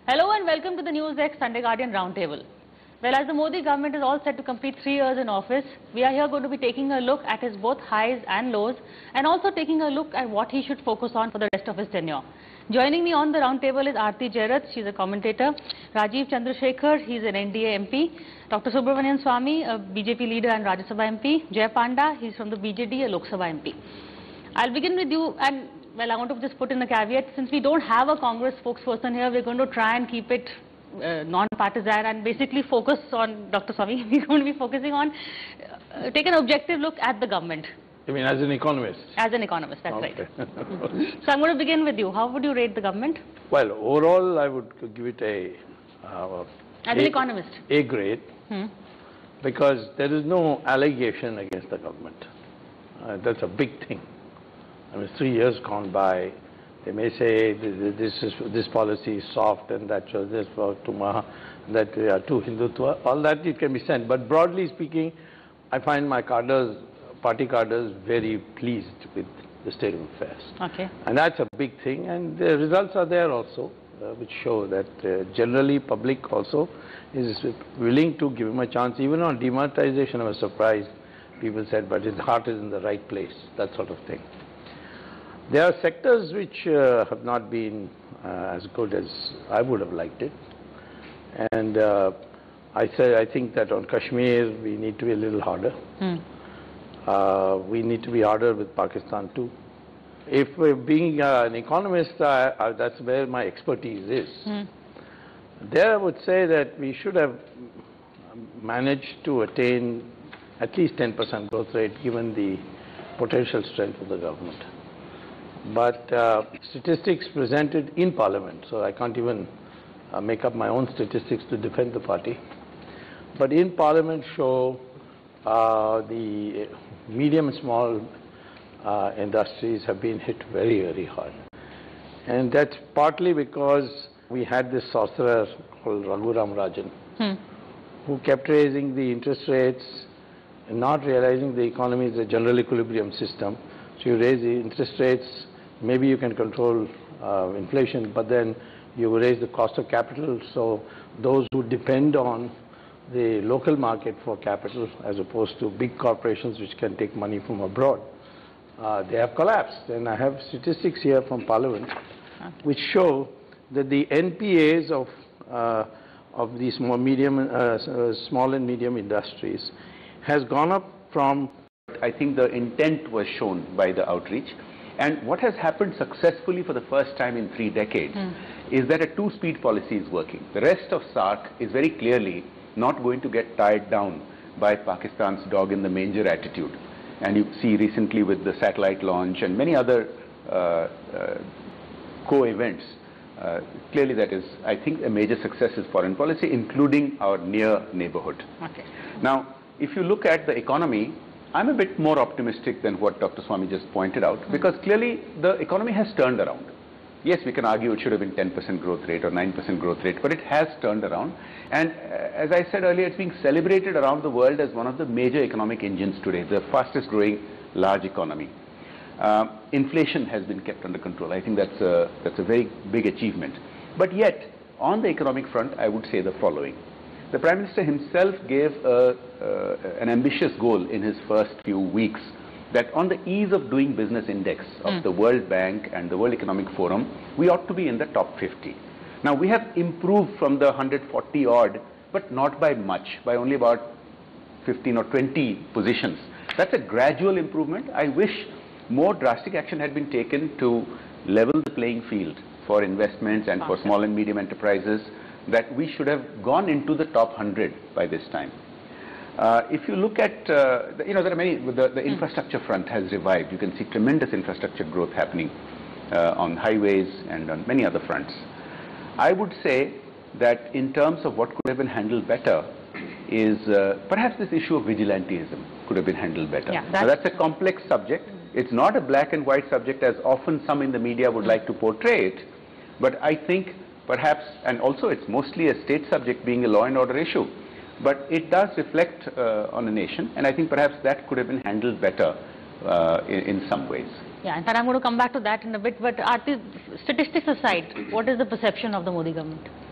Hello and welcome to the NewsX Sunday Guardian Roundtable. Well, as the Modi government is all set to complete 3 years in office, we are here going to be taking a look at his both highs and lows and also taking a look at what he should focus on for the rest of his tenure. Joining me on the roundtable is Aarti Jairath, she's a commentator, Rajeev Chandrasekhar, he's an NDA MP, Dr. Subramanian Swamy, a BJP leader and Rajya Sabha MP, Jay Panda, he's from the BJD, a Lok Sabha MP. I'll begin with you, and well, I want to just put in a caveat. Since we don't have a Congress spokesperson here, we're going to try and keep it non-partisan and basically focus on Dr. Swamy. We're going to be focusing on, take an objective look at the government. You mean as an economist? As an economist, that's okay. Right. So I'm going to begin with you. How would you rate the government? Well, overall, I would give it as an economist? A grade, because there is no allegation against the government. That's a big thing. I mean, 3 years gone by, they may say this policy is soft and that shows this for Tuma, that they are too Hindutva. All that it can be said. But broadly speaking, I find my party cadres very pleased with the state of affairs. Okay. And that's a big thing. And the results are there also, which show that generally public also is willing to give him a chance. Even on demonetization, I was surprised. People said, but his heart is in the right place, that sort of thing. There are sectors which have not been as good as I would have liked it. And I think that on Kashmir, we need to be a little harder. We need to be harder with Pakistan too. If we're being an economist, that's where my expertise is. There I would say that we should have managed to attain at least 10% growth rate given the potential strength of the government. But statistics presented in Parliament, so I can't even make up my own statistics to defend the party. But in Parliament show the medium and small industries have been hit very, very hard. And that's partly because we had this sorcerer called Raghuram Rajan, who kept raising the interest rates, and not realizing the economy is a general equilibrium system. So you raise the interest rates, maybe you can control inflation, but then you raise the cost of capital. So those who depend on the local market for capital as opposed to big corporations which can take money from abroad, they have collapsed. And I have statistics here from Parliament which show that the NPAs of these small and medium industries has gone up from... I think the intent was shown by the outreach. And what has happened successfully for the first time in 3 decades is that a two-speed policy is working. The rest of SAARC is very clearly not going to get tied down by Pakistan's dog-in-the-manger attitude. And you see recently with the satellite launch and many other co-events, clearly that is, I think, a major success is foreign policy, including our near neighborhood. Okay. Now, if you look at the economy, I'm a bit more optimistic than what Dr. Swamy just pointed out, because clearly the economy has turned around. Yes, we can argue it should have been 10% growth rate or 9% growth rate, but it has turned around. And as I said earlier, it's being celebrated around the world as one of the major economic engines today, the fastest growing large economy. Inflation has been kept under control. I think that's a very big achievement. But yet, on the economic front, I would say the following. The Prime Minister himself gave an ambitious goal in his first few weeks that on the ease of doing business index of the World Bank and the World Economic Forum, we ought to be in the top 50. Now, we have improved from the 140 odd, but not by much, by only about 15 or 20 positions. That's a gradual improvement. I wish more drastic action had been taken to level the playing field for investments and for small and medium enterprises, that we should have gone into the top 100 by this time. If you look at, there are many, the infrastructure front has revived. You can see tremendous infrastructure growth happening on highways and on many other fronts. I would say that in terms of what could have been handled better is perhaps this issue of vigilantism could have been handled better. Yeah, now, that's a complex subject. It's not a black and white subject as often some in the media would like to portray it, but I think perhaps, and also it's mostly a state subject being a law and order issue, but it does reflect on a nation, and I think perhaps that could have been handled better in some ways. Yeah, in fact, I'm going to come back to that in a bit, but Aarti, statistics aside, what is the perception of the Modi government?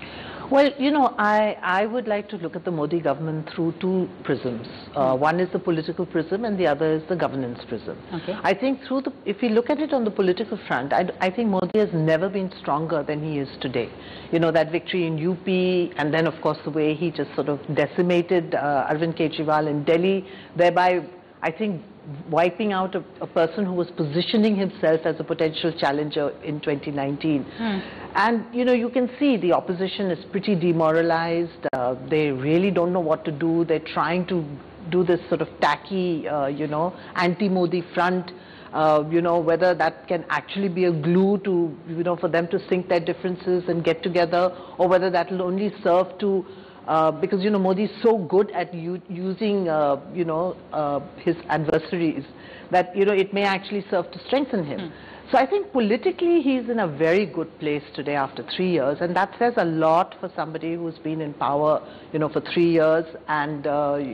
Well, you know, I would like to look at the Modi government through two prisms. One is the political prism and the other is the governance prism. Okay. I think if we look at it on the political front, I think Modi has never been stronger than he is today. You know, that victory in UP, and then of course the way he just sort of decimated Arvind Kejriwal in Delhi, thereby, I think, wiping out a person who was positioning himself as a potential challenger in 2019. And, you know, you can see the opposition is pretty demoralized. They really don't know what to do. They're trying to do this sort of tacky, you know, anti-Modi front. You know, whether that can actually be a glue to, you know, for them to sink their differences and get together, or whether that will only serve to because, you know, Modi is so good at using, you know, his adversaries that, you know, it may actually serve to strengthen him. So I think politically he's in a very good place today after 3 years, and that says a lot for somebody who's been in power, you know, for 3 years, and,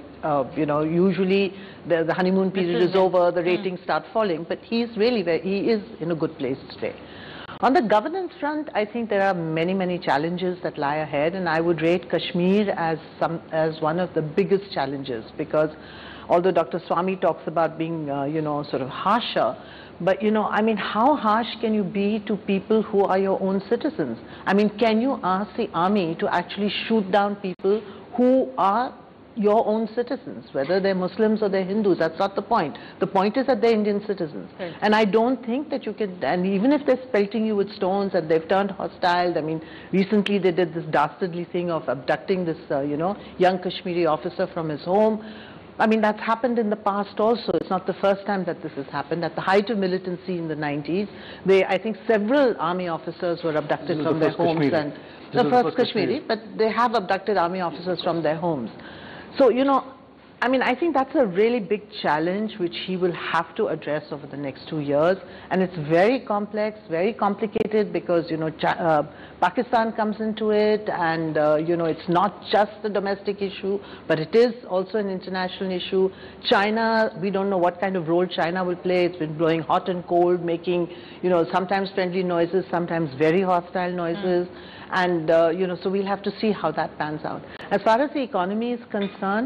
you know, usually the honeymoon period is over, the ratings start falling, but he is in a good place today. On the governance front, I think there are many, many challenges that lie ahead, and I would rate Kashmir as one of the biggest challenges, because although Dr. Swami talks about being, you know, sort of harsher, but, you know, I mean, how harsh can you be to people who are your own citizens? I mean, can you ask the army to actually shoot down people who are your own citizens, whether they're Muslims or they're Hindus? That's not the point. The point is that they're Indian citizens. Right. And I don't think that you can, and even if they're pelting you with stones and they've turned hostile, I mean, recently they did this dastardly thing of abducting this, you know, young Kashmiri officer from his home. I mean, that's happened in the past also. It's not the first time that this has happened. At the height of militancy in the 90s, I think several army officers were abducted from their homes. And the first Kashmiri, but they have abducted army officers from their homes. So, you know, I mean, I think that's a really big challenge which he will have to address over the next 2 years. And it's very complex, very complicated, because, you know, Pakistan comes into it, and, you know, it's not just a domestic issue, but it is also an international issue. China, we don't know what kind of role China will play. It's been blowing hot and cold, making, you know, sometimes friendly noises, sometimes very hostile noises. And, you know, so we'll have to see how that pans out. As far as the economy is concerned,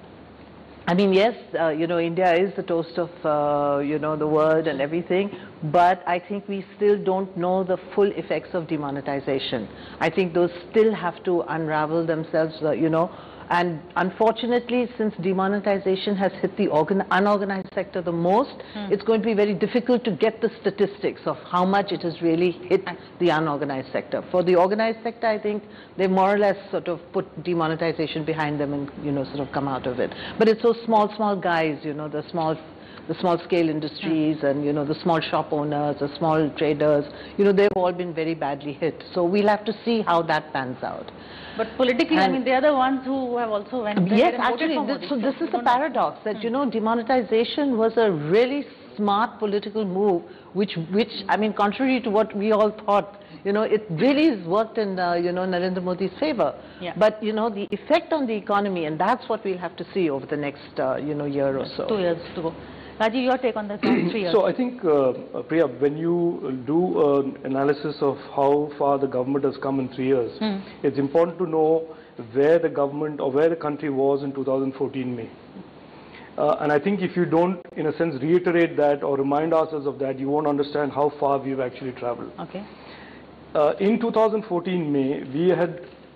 I mean, yes, you know, India is the toast of, you know, the world and everything, but I think we still don't know the full effects of demonetization. I think those still have to unravel themselves, you know, and unfortunately, since demonetization has hit the unorganized sector the most, it's going to be very difficult to get the statistics of how much it has really hit the unorganized sector. For the organized sector, I think they've more or less sort of put demonetization behind them and, you know, sort of come out of it. But it's those small guys, you know, the small scale industries and, you know, the small shop owners, the small traders, you know, they've all been very badly hit. So we'll have to see how that pans out. But politically, I mean, they are the ones who have also went there. Yes, actually, this is the paradox, that, you know, demonetization was a really smart political move, which I mean, contrary to what we all thought, you know, it really has worked in, you know, Narendra Modi's favor. Yeah. But, you know, the effect on the economy, and that's what we'll have to see over the next, you know, year or so. 2 years to go. Rajeev, your take on this? 3 years. So I think, Priya, when you do an analysis of how far the government has come in 3 years, it's important to know where the government or where the country was in 2014 May. And I think if you don't, in a sense, reiterate that or remind ourselves of that, you won't understand how far we've actually traveled. Okay. In 2014 May, we had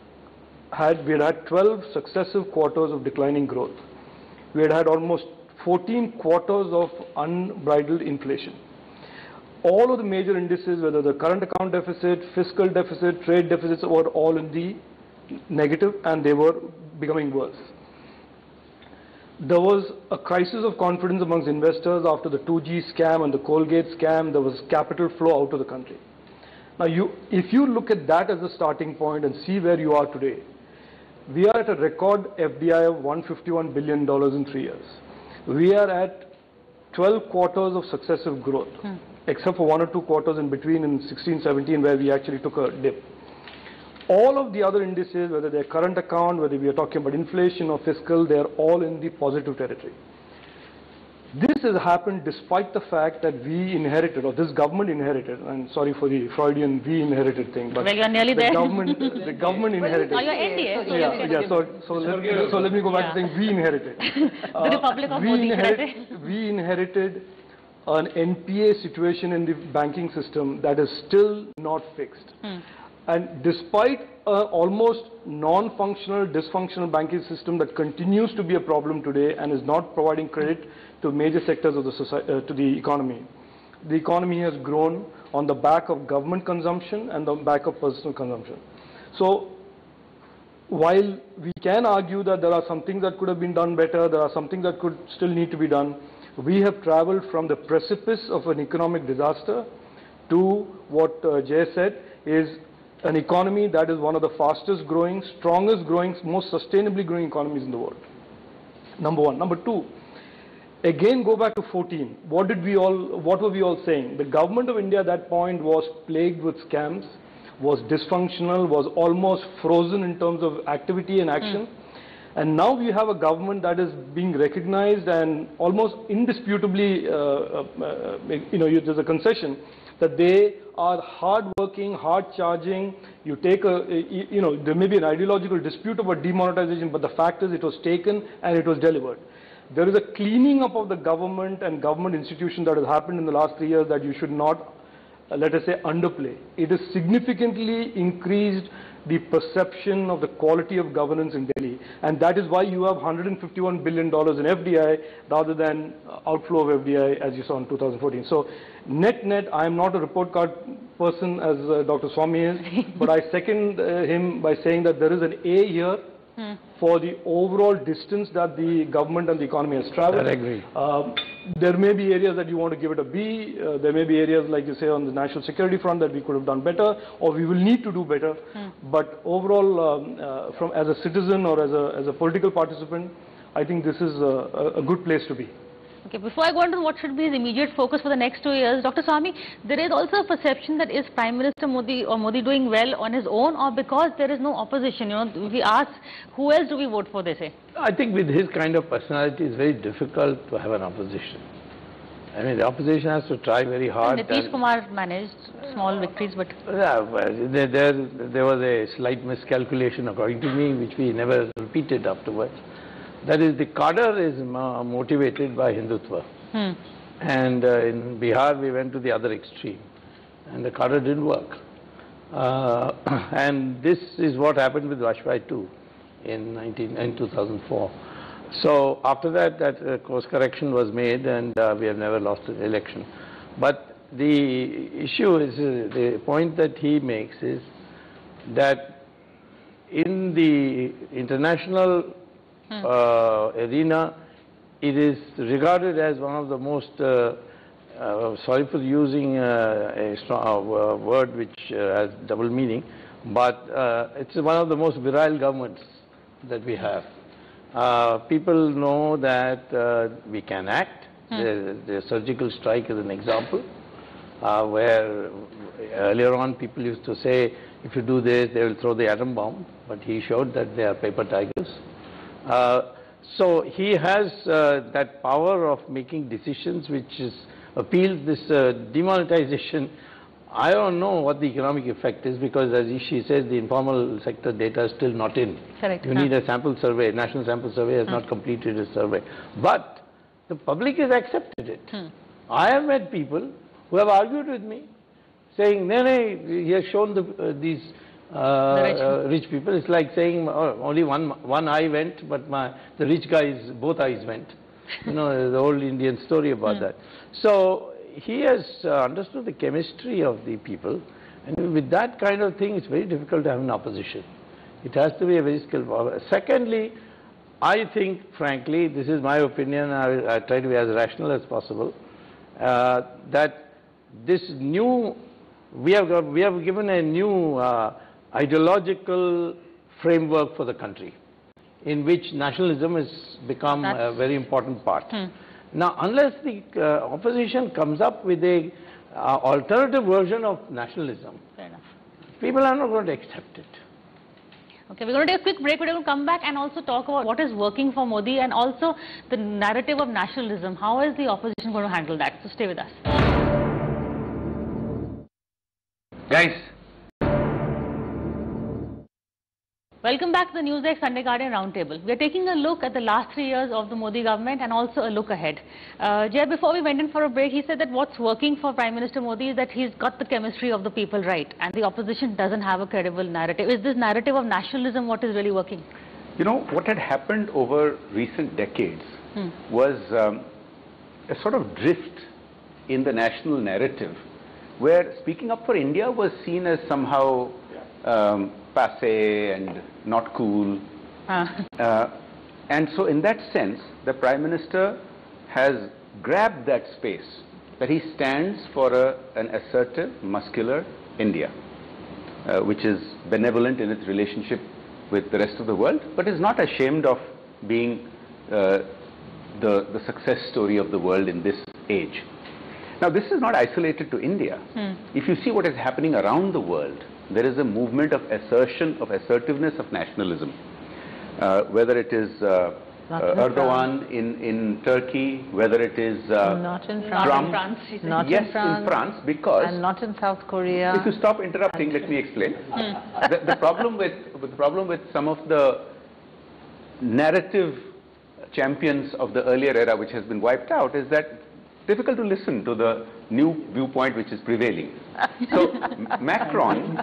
12 successive quarters of declining growth. We had almost 14 quarters of unbridled inflation. All of the major indices, whether the current account deficit, fiscal deficit, trade deficits, were all in the negative, and they were becoming worse. There was a crisis of confidence amongst investors after the 2G scam and the Colgate scam. There was capital flow out of the country. Now, if you look at that as a starting point and see where you are today, we are at a record FDI of $151 billion in 3 years. We are at 12 quarters of successive growth, except for 1 or 2 quarters in between in 16-17 where we actually took a dip. All of the other indices, whether they're current account, whether we are talking about inflation or fiscal, they're all in the positive territory. This has happened despite the fact that we inherited, or this government inherited, and sorry for the Freudian we inherited thing, but Well, you're nearly there. the government inherited. Are you NDA? So let me go back to saying we inherited. The Republic of Modi, should I say? We inherited an NPA situation in the banking system that is still not fixed. And despite almost non-functional, dysfunctional banking system that continues to be a problem today and is not providing credit to major sectors of the society, to the economy. The economy has grown on the back of government consumption and the back of personal consumption. So while we can argue that there are some things that could have been done better, there are some things that could still need to be done, we have traveled from the precipice of an economic disaster to what Jay said is an economy that is one of the fastest growing, strongest growing, most sustainably growing economies in the world. Number one. Number two, again go back to 14. What were we all saying? The government of India at that point was plagued with scams, was dysfunctional, was almost frozen in terms of activity and action. And now we have a government that is being recognized and almost indisputably, there's a concession that they are hard-working, hard-charging. You take there may be an ideological dispute about demonetization, but the fact is it was taken and it was delivered. There is a cleaning up of the government and government institutions that has happened in the last 3 years that you should not, let us say, underplay. It has significantly increased the perception of the quality of governance in Delhi, and that is why you have $151 billion in FDI rather than outflow of FDI as you saw in 2014. So net, I am not a report card person as Dr. Swami is, but I second him by saying that there is an A here for the overall distance that the government and the economy has traveled. I agree. There may be areas that you want to give it a B. There may be areas, like you say, on the national security front that we could have done better, or we will need to do better. But overall, as a citizen or as a political participant, I think this is a good place to be. Okay, before I go on to what should be his immediate focus for the next 2 years, Dr. Swami, there is also a perception that is Prime Minister Modi or Modi doing well on his own or because there is no opposition? We ask, who else do we vote for, they say? I think with his kind of personality, it's very difficult to have an opposition. I mean, the opposition has to try very hard. Nitish Kumar managed small victories, but... Yeah, well, there was a slight miscalculation, according to me, which we never repeated afterwards. That is, the cadre is motivated by Hindutva. And in Bihar, we went to the other extreme. And the cadre didn't work. And this is what happened with Vajpayee too in 2004. So after that course correction was made and we have never lost an election. But the issue is, the point that he makes is that in the international arena, it is regarded as one of the most, sorry for using a strong word which has double meaning, but it's one of the most virile governments that we have. People know that we can act. The surgical strike is an example, where earlier on people used to say, if you do this, they will throw the atom bomb, but he showed that they are paper tigers. So he has that power of making decisions which appeals this demonetization. I don't know what the economic effect is because, as she says, the informal sector data is still not in. Correct. You need a sample survey. National Sample Survey has not completed a survey. But the public has accepted it. I have met people who have argued with me saying, no, he has shown these rich people. It's like saying only one eye went, but the rich guy's both eyes went. The old Indian story about that. So he has understood the chemistry of the people, and with that kind of thing, it's very difficult to have an opposition. It has to be a very skilled power. Secondly, I think, frankly, this is my opinion, I try to be as rational as possible, that this new, we have given a new ideological framework for the country, in which nationalism has become a very important part. Now, unless the opposition comes up with a alternative version of nationalism, Fair enough. people are not going to accept it. Okay, we're going to take a quick break. We're going to come back and also talk about what is working for Modi and also the narrative of nationalism. How is the opposition going to handle that? So stay with us. Guys, welcome back to the Newsdesk Sunday Guardian Roundtable. We are taking a look at the last 3 years of the Modi government and also a look ahead. Jay, before we went in for a break, he said that what's working for Prime Minister Modi is that he's got the chemistry of the people right and the opposition doesn't have a credible narrative. Is this narrative of nationalism what is really working? you know, what had happened over recent decades was a sort of drift in the national narrative where speaking up for India was seen as somehow passé and not cool. And so in that sense, the Prime Minister has grabbed that space, that he stands for an assertive, muscular India, which is benevolent in its relationship with the rest of the world, but is not ashamed of being the success story of the world in this age. Now, this is not isolated to India. If you see what is happening around the world, there is a movement of assertion, of assertiveness, of nationalism. Whether it is Erdogan in Turkey, whether it is Not in France. Trump. Not Yes, in France. in France, because And not in South Korea. if you stop interrupting, let me explain. The problem with some of the narrative champions of the earlier era, which has been wiped out, is that difficult to listen to the new viewpoint which is prevailing. So Macron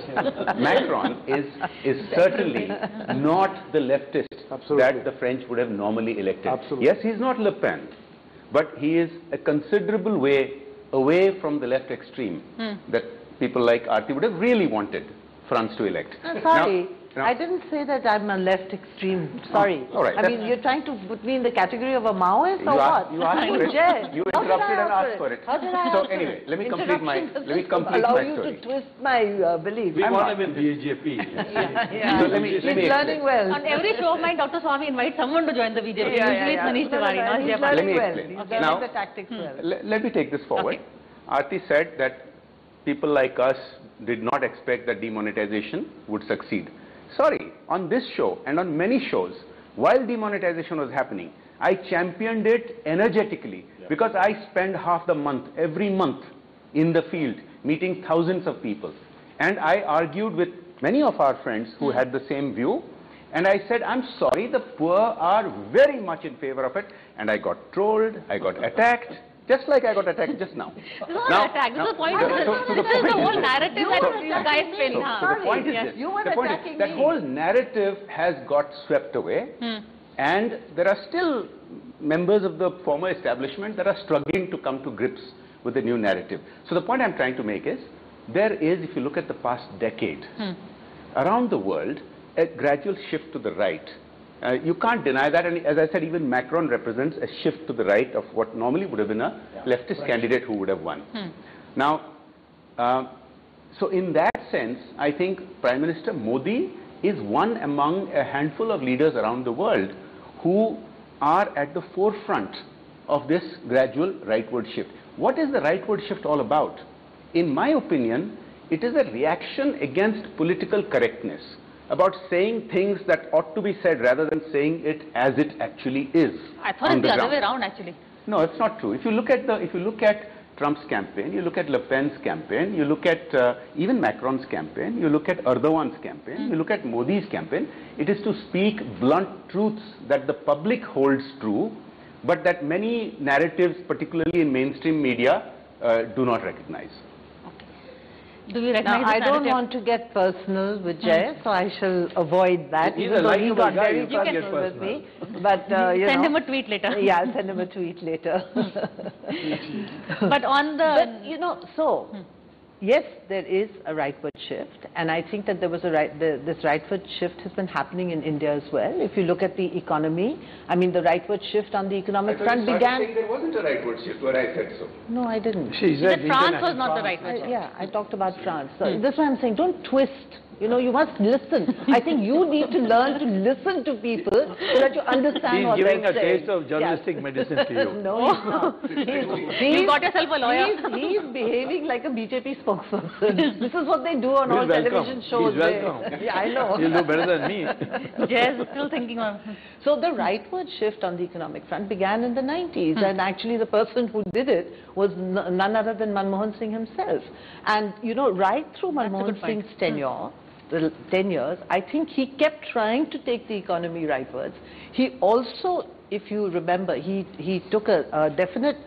is certainly not the leftist that the French would have normally elected. Yes, he's not Le Pen, but he is a considerable way away from the left extreme that people like Aarti would have really wanted France to elect. Sorry, Now, I didn't say that I'm a left extreme. Sorry. all right, I mean, you're trying to put me in the category of a Maoist or You what? you asked for it. Jed, You how did I interrupted and ask asked for it. How did I So ask for anyway, it? let me complete my Allow you story. to twist my belief. We want him in BJP. Yeah. So let me He's explain. learning well. On every show of mine, Dr. Swami invites someone to join the BJP. Usually it's Manish Tiwari, not He's Jayapal. Let me learning well. explain. He's Now- learning the tactics well. Let me take this forward. Okay. Aarti said that people like us did not expect that demonetization would succeed. Sorry, on this show and on many shows, while demonetization was happening, I championed it energetically because I spend half the month, every month, in the field, meeting thousands of people. And I argued with many of our friends who had the same view. And I said, I'm sorry, the poor are very much in favor of it. And I got trolled, I got attacked, just like I got attacked just now. This is not an attack. This is the point. This is the whole narrative that you guys spin. So the point is Yes, this. you were The point is attacking that me. whole narrative has got swept away, and there are still members of the former establishment that are struggling to come to grips with the new narrative. So the point I'm trying to make is, there is, if you look at the past decade, around the world, a gradual shift to the right. You can't deny that, and as I said, even Macron represents a shift to the right of what normally would have been a leftist candidate who would have won. Now, so in that sense, I think Prime Minister Modi is one among a handful of leaders around the world who are at the forefront of this gradual rightward shift. What is the rightward shift all about? In my opinion, it is a reaction against political correctness, about saying things that ought to be said rather than saying it as it actually is. I thought it's the other way around actually. No, it's not true. If you look at Trump's campaign, you look at Le Pen's campaign, you look at even Macron's campaign, you look at Erdogan's campaign, you look at Modi's campaign, it is to speak blunt truths that the public holds true, but that many narratives, particularly in mainstream media, do not recognize. Do you recognize Now, I this don't narrative? want to get personal with Jay, so I shall avoid that. He's even a though he likable got guy, very you can't get personal with personal. me. But, you Send know, him a tweet later. yeah, I'll send him a tweet later. But on the... But, you know, so, yes, there is a rightward shift, and I think that there was this rightward shift has been happening in India as well. If you look at the economy, I mean, the rightward shift on the economic front began... There wasn't a rightward shift where I said so. No, I didn't. She That said France was not the right way. Yeah, I talked about France. So that's why I'm saying, don't twist You know, you must listen. I think you need to learn to listen to people so that you understand what He's they're giving a saying. taste of journalistic medicine to you. No, he's not. You got yourself a lawyer. He's behaving like a BJP spokesperson. This is what they do on He's all welcome. television shows. He's welcome. Yeah, I know. He'll do better than me. Jay is still thinking on. So the rightward shift on the economic front began in the 90s, and actually the person who did it was none other than Manmohan Singh himself. And you know, right through Manmohan Singh's tenure, the 10 years, I think he kept trying to take the economy rightwards. He also, if you remember, he took a definite,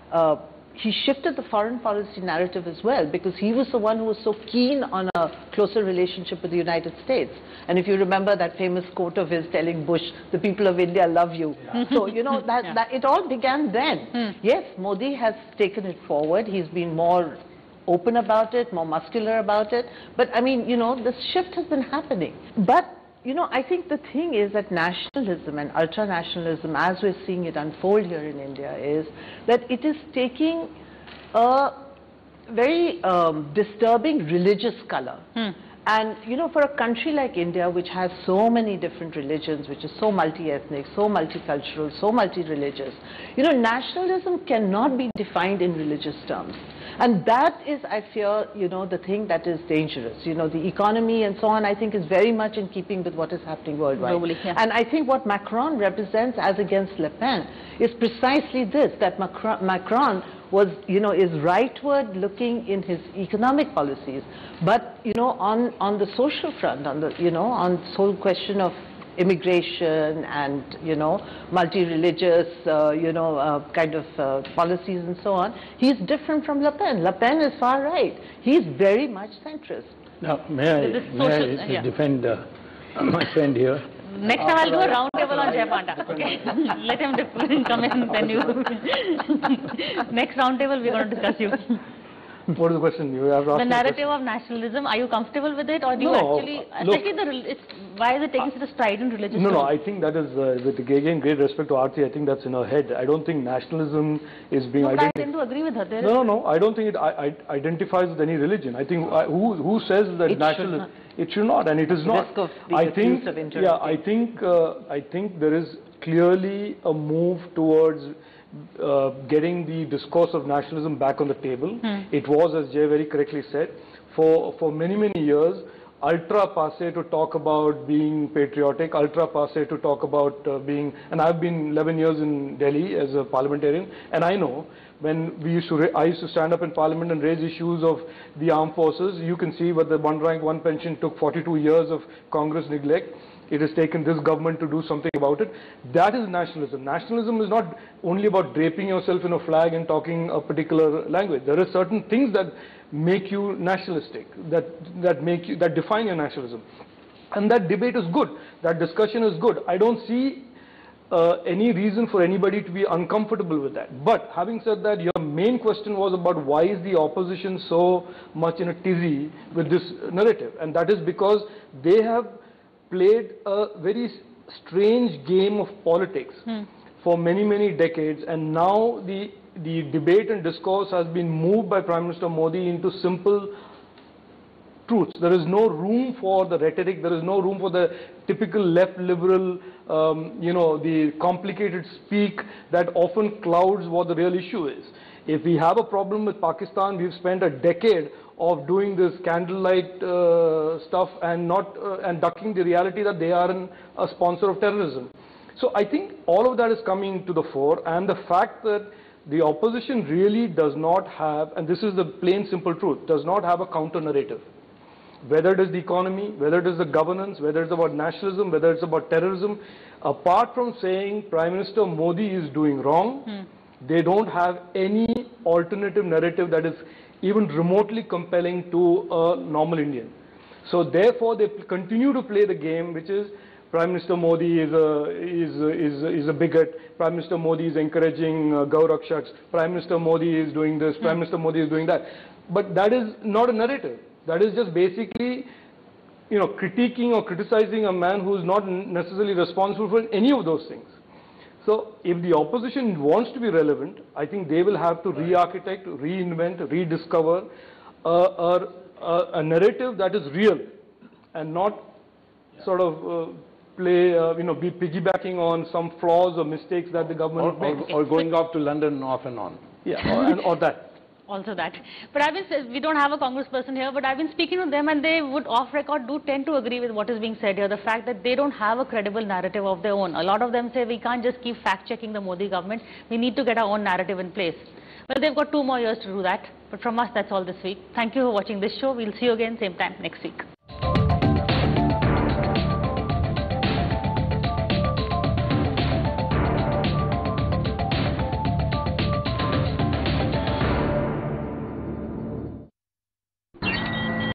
he shifted the foreign policy narrative as well, because he was the one who was so keen on a closer relationship with the United States. And if you remember that famous quote of his telling Bush, the people of India love you. Yeah. So, you know, that it all began then. Yes, Modi has taken it forward. He's been more open about it, more muscular about it. But I mean, you know, the shift has been happening. But, you know, I think the thing is that nationalism and ultra-nationalism, as we're seeing it unfold here in India, is that it is taking a very disturbing religious color. And, you know, for a country like India, which has so many different religions, which is so multi-ethnic, so multicultural, so multi-religious, you know, nationalism cannot be defined in religious terms. And that is, I fear, you know, the thing that is dangerous. You know, the economy and so on, I think, is very much in keeping with what is happening worldwide. Globally, yeah. And I think what Macron represents as against Le Pen is precisely this, that Macron was, you know, is rightward looking in his economic policies, but, you know, on the social front, on the, you know, on this whole question of immigration and, you know, multi-religious, you know, kind of policies and so on, he's different from Le Pen. Le Pen is far right. He's very much centrist. Now, may I defend my friend here? Next time I'll do a round table on Jay Panda. Okay. Let him come in, then you. Next round table we're going to discuss you. What is the question? You have asked the narrative of nationalism, are you comfortable with it, or do you actually, especially why is it taking such a stride in religious No, I think that is, with again great respect to Aarti, I think that's in her head. I don't think nationalism is being identified. I tend to agree with her. No, I don't think it identifies with any religion. I think who says that nationalism? It should not, and it is not. I think there is clearly a move towards getting the discourse of nationalism back on the table. It was, as Jay very correctly said, for many years, ultra passe to talk about being patriotic, ultra passe to talk about being, and I've been 11 years in Delhi as a parliamentarian, and I know when I used to stand up in parliament and raise issues of the armed forces. You can see what the one rank, one pension took 42 years of Congress neglect. It has taken this government to do something about it. That is nationalism. Nationalism is not only about draping yourself in a flag and talking a particular language. There are certain things that make you nationalistic, that define your nationalism. And that debate is good. That discussion is good. I don't see any reason for anybody to be uncomfortable with that. But having said that, your main question was about why is the opposition so much in a tizzy with this narrative. And that is because they have played a very strange game of politics for many decades, and now the debate and discourse has been moved by Prime Minister Modi into simple truths. There is no room for the rhetoric, there is no room for the typical left liberal, you know, the complicated speak that often clouds what the real issue is. If we have a problem with Pakistan, we've spent a decade of doing this candlelight stuff and and ducking the reality that they are a sponsor of terrorism. So I think all of that is coming to the fore, and the fact that the opposition really does not have, and this is the plain simple truth, does not have a counter narrative. Whether it is the economy, whether it is the governance, whether it's about nationalism, whether it's about terrorism, apart from saying Prime Minister Modi is doing wrong, they don't have any alternative narrative that is even remotely compelling to a normal Indian. So therefore they continue to play the game, which is Prime Minister Modi is a bigot, Prime Minister Modi is encouraging Gaurakshaks, Prime Minister Modi is doing this, Prime Minister Modi is doing that. But that is not a narrative. That is just basically, you know, critiquing or criticizing a man who is not necessarily responsible for any of those things. So if the opposition wants to be relevant, I think they will have to re-architect, reinvent, rediscover a narrative that is real and not sort of be piggybacking on some flaws or mistakes that the government makes. Or going off to London off and on. Yeah, or that. Also that. But I've been, we don't have a congressperson here, but I've been speaking to them and they would off record do tend to agree with what is being said here. The fact that they don't have a credible narrative of their own. A lot of them say we can't just keep fact checking the Modi government. We need to get our own narrative in place. Well, they've got 2 more years to do that. But from us, that's all this week. Thank you for watching this show. We'll see you again same time next week.